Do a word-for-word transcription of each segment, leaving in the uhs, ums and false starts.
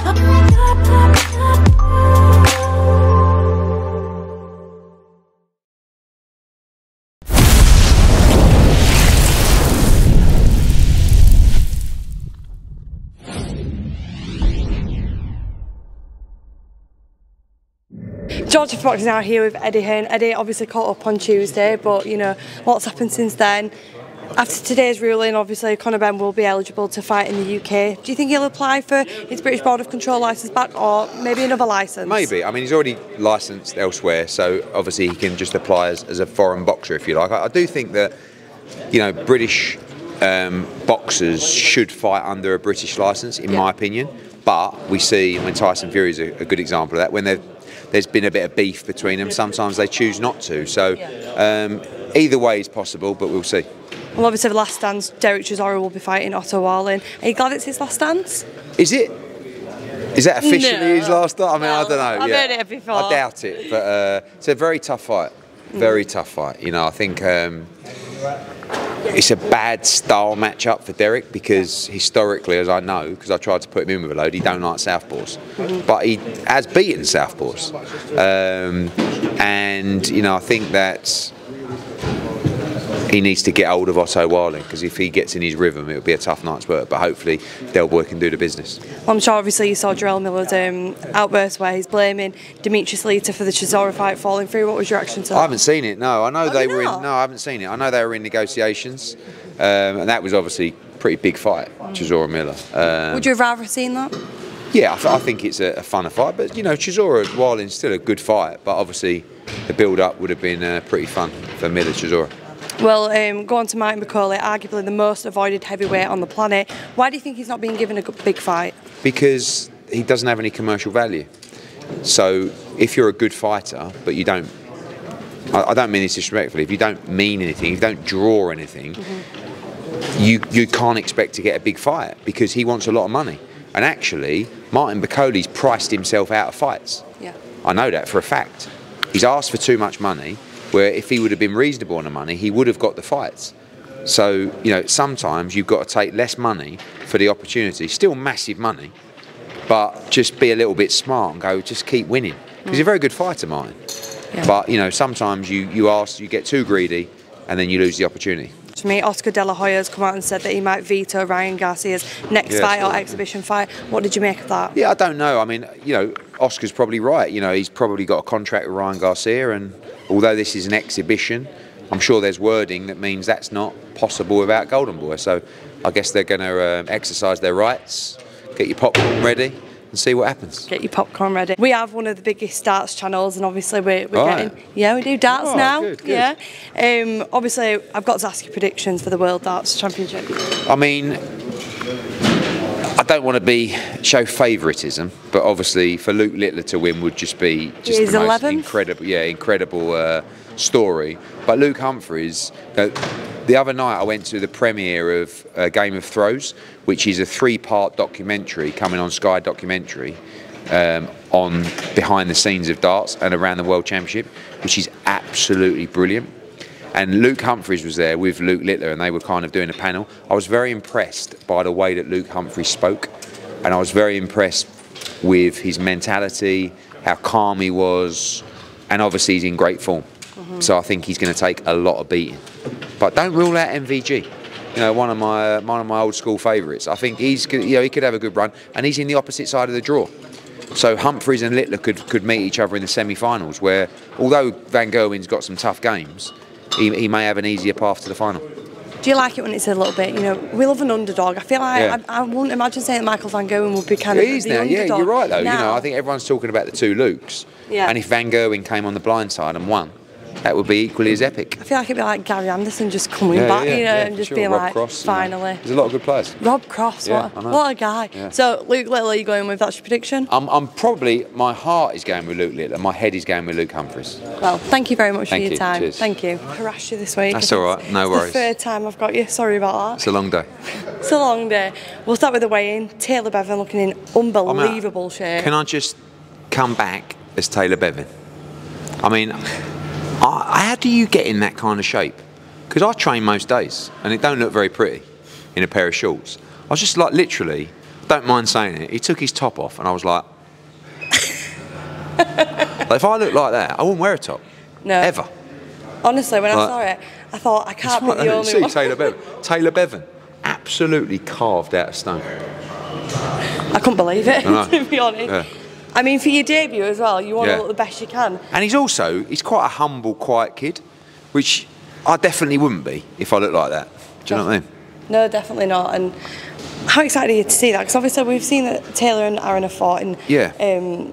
Georgia Fox is now here with Eddie Hearn. Eddie obviously caught up on Tuesday, but you know, what's happened since then? After today's ruling, obviously Conor Benn will be eligible to fight in the U K. Do you think he'll apply for his British Board of Control licence back, or maybe another licence? Maybe. I mean, he's already licensed elsewhere, so obviously he can just apply as, as a foreign boxer, if you like. I, I do think that, you know, British um, boxers should fight under a British licence, in yeah. my opinion. But we see, when Tyson Fury is a, a good example of that, when they've there's been a bit of beef between them, sometimes they choose not to. So um, either way is possible, but we'll see. Well, obviously the last dance, Derek Chisora will be fighting Otto Wallin. Are you glad it's his last dance? Is it? Is that officially no. his last dance? I mean, well, I don't know. I've yeah. heard it before. I doubt it, but uh, it's a very tough fight. Very mm. tough fight. You know, I think um, it's a bad style matchup for Derek because historically, as I know, because I tried to put him in with a load, he don't like southpaws. Mm-hmm. But he has beaten southpaws. Um, and, you know, I think that he needs to get hold of Otto Wallin, because if he gets in his rhythm, it'll be a tough night's work. But hopefully, Del Boy can do the business. Well, I'm sure, obviously, you saw Jarrell Miller's um, outburst where he's blaming Demetrius Lita for the Chisora fight falling through. What was your reaction to that? I haven't seen it. No, I know oh, they were not? in. No, I haven't seen it. I know they were in negotiations, um, and that was obviously a pretty big fight, mm. Chisora Miller. Um, Would you have rather seen that? Yeah, I, th I think it's a, a funner fight, but you know, Chisora Wallin's still a good fight, but obviously the build-up would have been uh, pretty fun for Miller Chisora. Well, um, go on to Mike McCauley, arguably the most avoided heavyweight on the planet. Why do you think he's not being given a big fight? Because he doesn't have any commercial value. So if you're a good fighter, but you don't, I, I don't mean this disrespectfully, if you don't mean anything, if you don't draw anything, mm-hmm. you, you can't expect to get a big fight because he wants a lot of money. And actually, Martin McCauley's priced himself out of fights. Yeah. I know that for a fact. He's asked for too much money, where if he would have been reasonable on the money, he would have got the fights. So, you know, sometimes you've got to take less money for the opportunity. Still massive money, but just be a little bit smart and go, just keep winning. Because mm. he's a very good fighter, Martin. Yeah. But, you know, sometimes you, you ask, you get too greedy and then you lose the opportunity. To me, Oscar De La Hoya has come out and said that he might veto Ryan Garcia's next yeah, fight or exhibition fight. What did you make of that? Yeah, I don't know. I mean, you know, Oscar's probably right. You know, he's probably got a contract with Ryan Garcia, and although this is an exhibition, I'm sure there's wording that means that's not possible without Golden Boy. So I guess they're going to um, exercise their rights, get your popcorn ready, and see what happens. Get your popcorn ready. We have one of the biggest darts channels, and obviously we're, we're right. getting yeah we do darts oh, now. Good, good. Yeah. Um, obviously, I've got to ask you predictions for the World Darts Championship. I mean, I don't want to be show favouritism, but obviously for Luke Littler to win would just be just He's the most eleventh. incredible, yeah, incredible uh, story. But Luke Humphries. Uh, The other night I went to the premiere of uh, Game of Thrones, which is a three-part documentary coming on Sky Documentary um, on behind the scenes of darts and around the World Championship, which is absolutely brilliant. And Luke Humphries was there with Luke Littler, and they were kind of doing a panel. I was very impressed by the way that Luke Humphries spoke, and I was very impressed with his mentality, how calm he was, and obviously he's in great form. Mm-hmm. So I think he's going to take a lot of beating. But don't rule out M V G. You know, one of my uh, one of my old school favourites. I think he's you know he could have a good run, and he's in the opposite side of the draw. So Humphries and Littler could could meet each other in the semi-finals, where although Van Gerwen's got some tough games, he, he may have an easier path to the final. Do you like it when it's a little bit, you know, we love an underdog. I feel like yeah. I, I wouldn't imagine saying that Michael Van Gerwen would be kind of He is the now, underdog. yeah, you're right though. Now, you know, I think everyone's talking about the two Lukes, yeah. and if Van Gerwen came on the blind side and won, that would be equally as epic. I feel like it'd be like Gary Anderson just coming yeah, back, yeah, you know, yeah, and just sure. being Rob like, Cross, finally. You know. There's a lot of good players. Rob Cross, yeah, what, what a guy. Yeah. So, Luke Littler, are you going with, that's your prediction? I'm, I'm probably, my heart is going with Luke Littler, my head is going with Luke Humphries. Well, thank you very much thank for your you. time. Cheers. Thank you. I harassed you this week. That's all right, no worries. It's the third time I've got you, sorry about that. It's a long day. It's a long day. We'll start with the weigh-in. Taylor Bevan looking in unbelievable I mean, shape. Can I just come back as Taylor Bevan? I mean, I, how do you get in that kind of shape? Because I train most days and it don't look very pretty in a pair of shorts. I was just like, literally, don't mind saying it, he took his top off, and I was like, like if I looked like that, I wouldn't wear a top. No. Ever. Honestly, when Like, I saw it, I thought I can't be Right, the only see, one. Taylor Bevan. Taylor Bevan, absolutely carved out of stone. I couldn't believe it, I know. to be honest. Yeah. I mean, for your debut as well, you want Yeah. to look the best you can. And he's also, he's quite a humble, quiet kid, which I definitely wouldn't be if I looked like that. Do you know what I mean? No, definitely not. And how excited are you to see that? Because obviously we've seen that Taylor and Aaron have fought in, Yeah. um,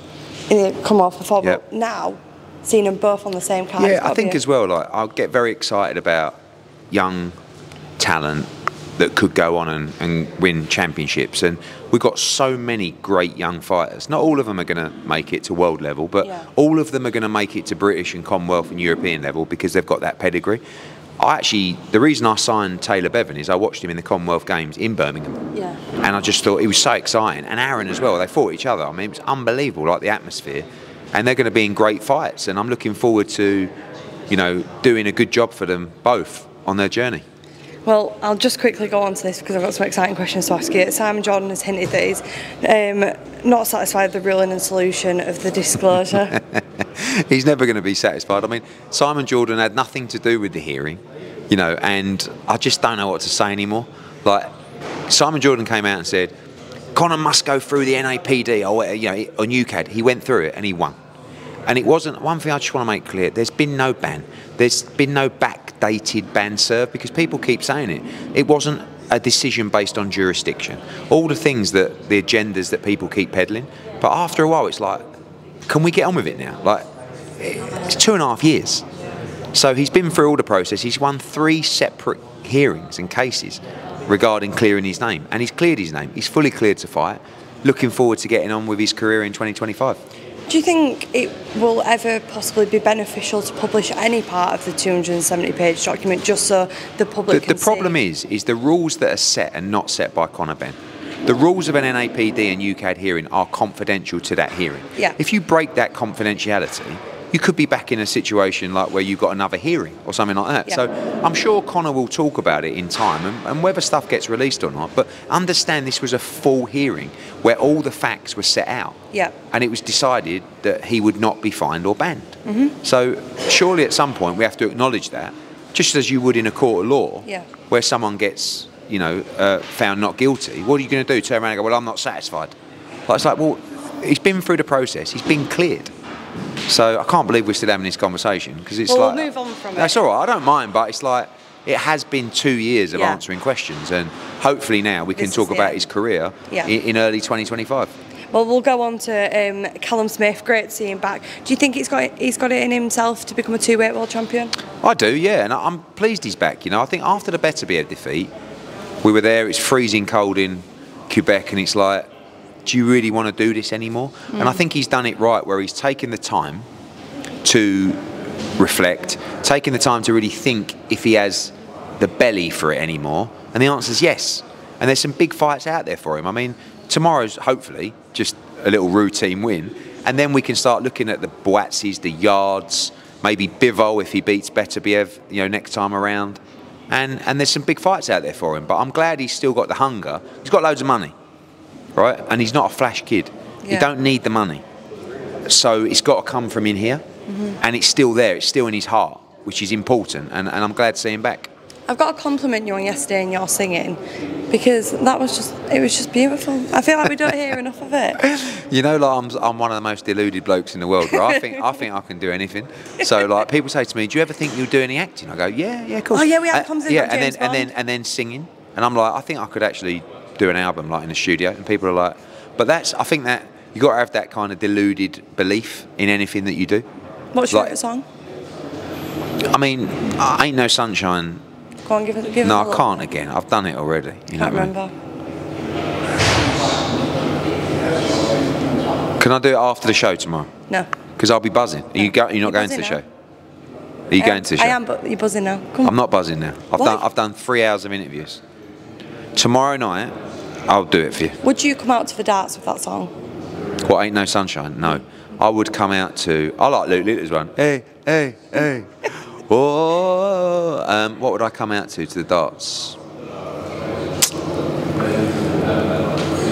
in the Commonwealth before, Yeah. but now seeing them both on the same card. Yeah, it's I gotta think be- as well, like, I'll get very excited about young talent that could go on and, and win championships. And we've got so many great young fighters. Not all of them are going to make it to world level, but Yeah. all of them are going to make it to British and Commonwealth and European level because they've got that pedigree. I actually, the reason I signed Taylor Bevan is I watched him in the Commonwealth Games in Birmingham. Yeah. And I just thought it was so exciting. And Aaron as well, they fought each other. I mean, it was unbelievable, like the atmosphere. And they're going to be in great fights. And I'm looking forward to, you know, doing a good job for them both on their journey. Well, I'll just quickly go on to this because I've got some exciting questions to ask you. Simon Jordan has hinted that he's um, not satisfied with the ruling and solution of the disclosure. He's never going to be satisfied. I mean, Simon Jordan had nothing to do with the hearing, you know, and I just don't know what to say anymore. Like, Simon Jordan came out and said, Conor must go through the N A P D or, you know, on U C A D. He went through it and he won. And it wasn't, one thing I just want to make clear, there's been no ban. There's been no backdated ban served because people keep saying it. It wasn't a decision based on jurisdiction. All the things that, the agendas that people keep peddling. But after a while, it's like, can we get on with it now? Like, it's two and a half years. So he's been through all the process. He's won three separate hearings and cases regarding clearing his name. And he's cleared his name. He's fully cleared to fight. Looking forward to getting on with his career in twenty twenty-five. Do you think it will ever possibly be beneficial to publish any part of the two hundred seventy page document just so the public The, can the problem see? is, is the rules that are set are not set by Conor Benn. The rules of an N A P D and U C A D hearing are confidential to that hearing. Yeah. If you break that confidentiality, you could be back in a situation like where you've got another hearing or something like that. Yeah. So I'm sure Conor will talk about it in time and, and whether stuff gets released or not. But understand this was a full hearing where all the facts were set out. Yeah. And it was decided that he would not be fined or banned. Mm-hmm. So surely at some point we have to acknowledge that, just as you would in a court of law, Yeah. where someone gets, you know, uh, found not guilty. What are you going to do? Turn around and go, well, I'm not satisfied. Like, it's like, well, he's been through the process. He's been cleared. So I can't believe we're still having this conversation because it's Well, we'll like, move on from it. That's all right. I don't mind, but it's like it has been two years of Yeah. answering questions, and hopefully now we can This talk is about it. his career Yeah. in, in early twenty twenty-five. Well, we'll go on to um, Callum Smith. Great to see him back. Do you think he's got he's got it in himself to become a two-weight world champion? I do, yeah, and I'm pleased he's back. You know, I think after the Beterbiev defeat, we were there. It's freezing cold in Quebec, and it's like, do you really want to do this anymore? Mm. And I think he's done it right, where he's taken the time to reflect, taking the time to really think if he has the belly for it anymore. And the answer is yes. And there's some big fights out there for him. I mean, tomorrow's hopefully just a little routine win. And then we can start looking at the Boatsis, the Yards, maybe Bivol if he beats Beterbiev, you know, next time around. And and there's some big fights out there for him. But I'm glad he's still got the hunger. He's got loads of money, right? And he's not a flash kid. Yeah. You don't need the money. So it's got to come from in here. Mm-hmm. And it's still there. It's still in his heart, which is important. And, and I'm glad to see him back. I've got to compliment you on yesterday and your singing because that was just, it was just beautiful. I feel like we don't hear enough of it. You know, like I'm, I'm one of the most deluded blokes in the world, right? I think I think I can do anything. So, like, people say to me, "Do you ever think you'll do any acting?" I go, "Yeah, yeah, of course." Oh yeah, we had uh, conversation yeah, with and James then and then and then singing, and I'm like, I think I could actually do an album like in the studio, and people are like, but that's, I think that you got to have that kind of deluded belief in anything that you do. What's your like, favourite song? I mean, I Ain't No Sunshine. Go on, give it. Give No, it a I can't again. I've done it already. You Can't know remember. What I mean? Can I do it after the show tomorrow? No. Because I'll be buzzing. Are you go, you're not You're going to the buzzing show? Are you I going am- to the show? I am, but you're buzzing now. Come on. I'm not buzzing now. I've Why? done I've done three hours of interviews. Tomorrow night, I'll do it for you. Would you come out to the darts with that song? What, Ain't No Sunshine? No. I would come out to, I like Luke Littler's one. Hey, hey, hey. Oh, um, what would I come out to to the darts?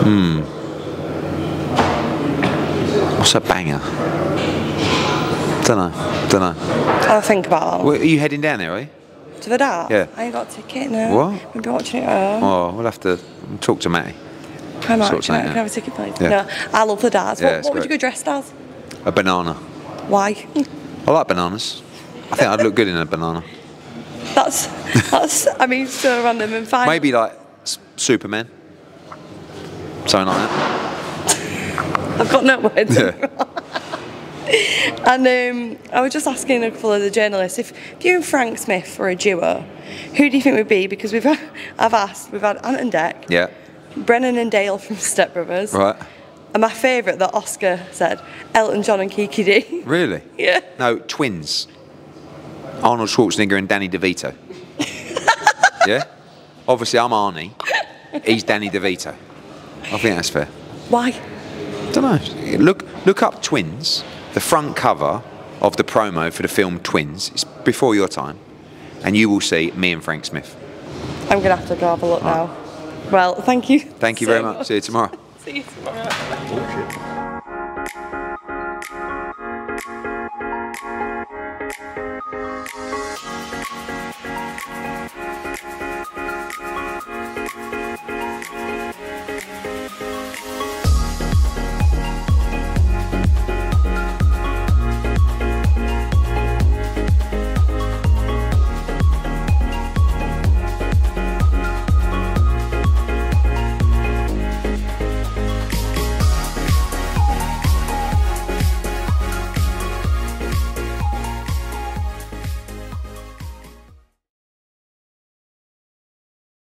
What's a banger? Don't know. Don't know. I'll think about that one. Well, are you heading down there, are you? To the dart? Yeah. I ain't got a ticket now. What? We'll be watching it at home. Oh, we'll have to talk to Matty. Hi, Mark. sort Can I, something can I have a ticket, please? Yeah. No, I love the darts. Yeah, What, it's what would you great. go dressed as? A banana. Why? I like bananas. I think I'd look good in a banana. That's, that's, I mean, so random and fine. Maybe like S- Superman. Something like that. I've got no words. Yeah. And um, I was just asking a couple of the journalists, if, if you and Frank Smith were a duo, who do you think would be? Because we've had, I've asked, we've had Ant and Dec, Yeah. Brennan and Dale from Step Brothers, Right. and my favourite that Oscar said, Elton John and Kiki D. Really? Yeah. No, twins. Arnold Schwarzenegger and Danny DeVito. Yeah? Obviously, I'm Arnie. He's Danny DeVito. I think that's fair. Why? Don't know. Look, look up Twins. The front cover of the promo for the film Twins. It's before your time, and you will see me and Frank Smith. I'm going to have to go have a look now. Well, thank you. Thank you so very much. See you tomorrow. See you tomorrow.